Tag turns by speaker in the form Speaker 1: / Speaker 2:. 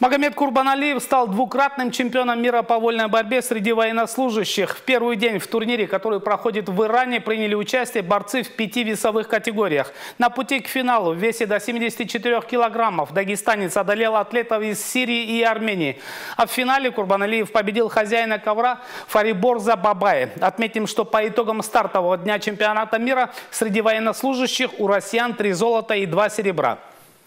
Speaker 1: Магомед Курбаналиев стал двукратным чемпионом мира по вольной борьбе среди военнослужащих. В первый день в турнире, который проходит в Иране, приняли участие борцы в 5 весовых категориях. На пути к финалу в весе до 74 килограммов дагестанец одолел атлетов из Сирии и Армении. А в финале Курбаналиев победил хозяина ковра Фариборза Бабая. Отметим, что по итогам стартового дня чемпионата мира среди военнослужащих у россиян 3 золота и 2 серебра.